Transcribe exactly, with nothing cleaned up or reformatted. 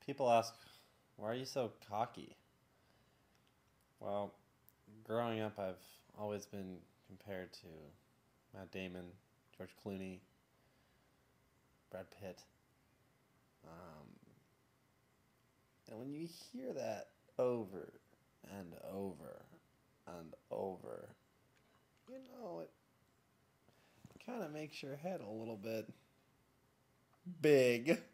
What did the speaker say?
People ask, why are you so cocky? Well, growing up, I've always been compared to Matt Damon, George Clooney, Brad Pitt. Um, and when you hear that over and over and over, you know, it kind of makes your head a little bit big.